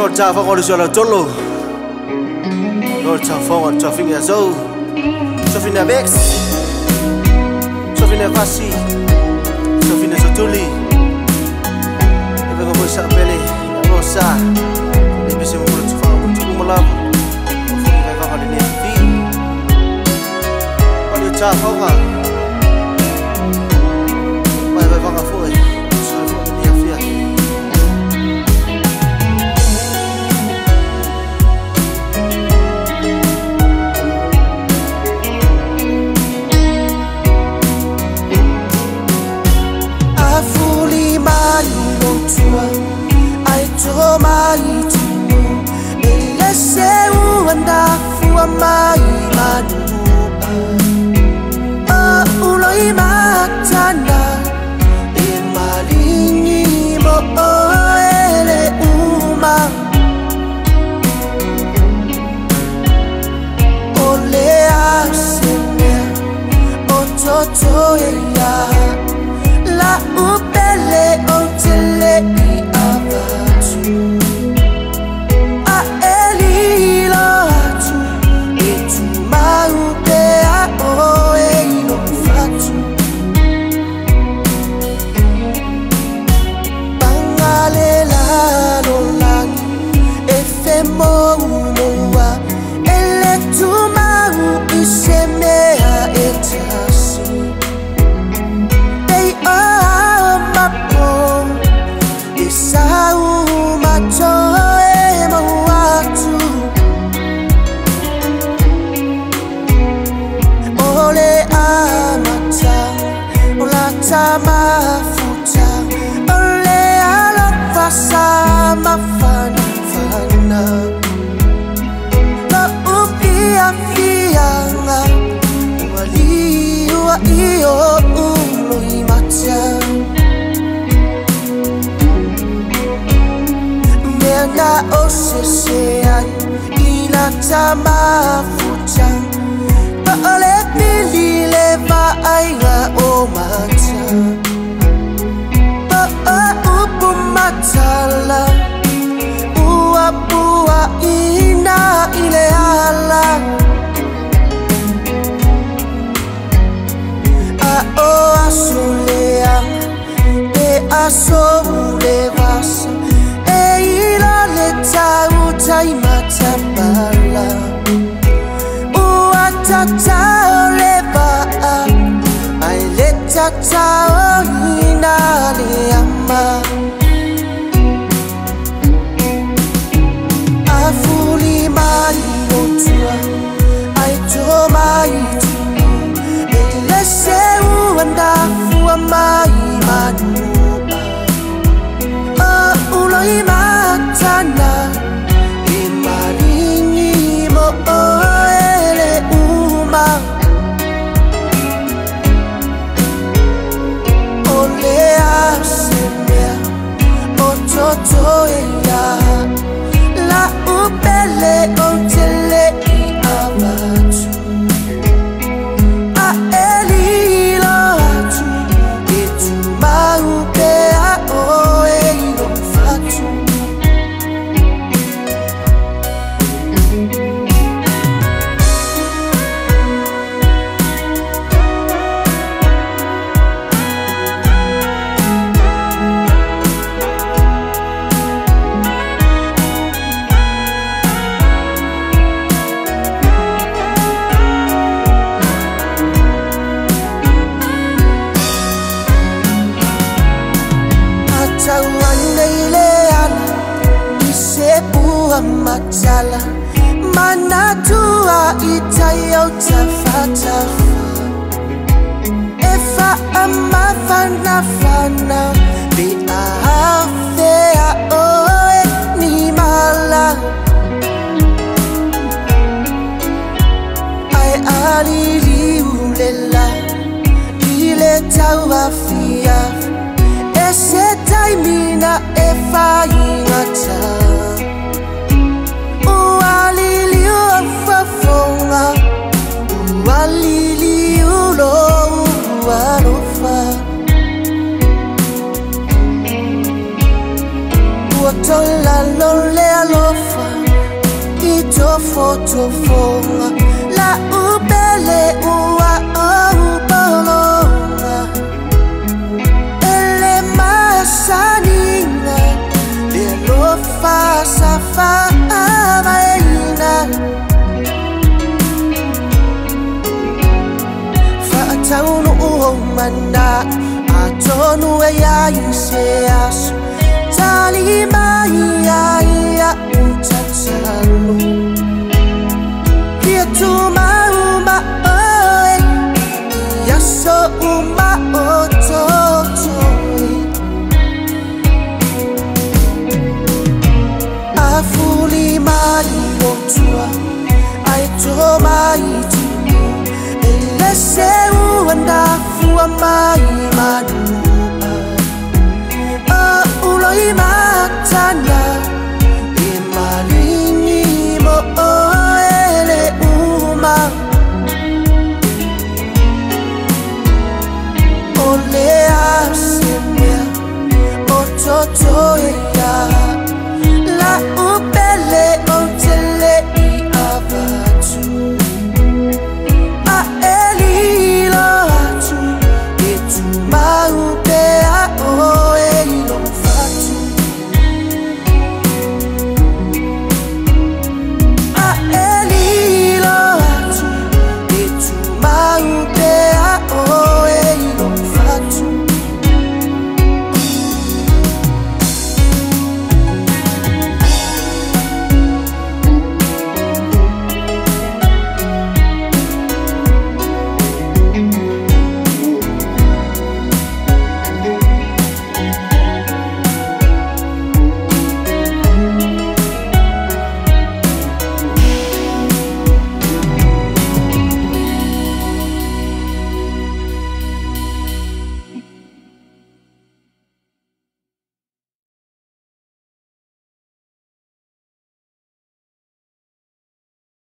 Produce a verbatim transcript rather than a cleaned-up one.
Lord ta phong ngồi sur tolo Lord ta phong ngồi cho finga zo cho finga vex cho finga vasi cho finga sotuli e vengo voi sa pele no sa e bese mo tu fa mo tu mo lava o finga vai va ne fi Lord ta phong ngồi vai vai va foi ai cho mai tu ele seu anda fua mai manu a uloi matana e maringi mo ele uma ole asene o toto ya la upele o tele i abatu a eli lo atu e tu mau pe a o e no fatu bangale la no langi e femo umoa ele tu mau isemea etasi Sau macho e mawatu Ole amata Ola tamafuta Ole alafasa mafana fana Ka upia fianga Wali ua iyo uloi mata Na osesean ila tamafuta pa ole pilile va aiga o mata pa upu matala ua pua ina ile ala a o asulea e asole vasa Tau tai matapala Ua tatao leba Ai le tatao ina le ama Afuli mai otua Ai to mai tunu Ele seu anda fua mai madua Uloi matana e maringi mo ele uma ole asemea o toto ea la upele o tele i abatu a eli lo atu e tu mau pe a o e no fatu Matala mana tua itayo tafatafa efa ama fana fana bi afea oe ni mala ai alili ulela ile tawa fia ese taimina efa ingata Walili ulo warofa Wotola lole alo lofa itofo tofo la ubele uwa ubonga ele masanina le lofa safa avaina fa taunu umana atonu ya iseas talima ya ya utatsalu dia tuma uma oi ya so uma ototo afuli mai otua ai to mai tu ele seu anda fua mai madu uloi matana imalini mo ele uma ole asemia ototo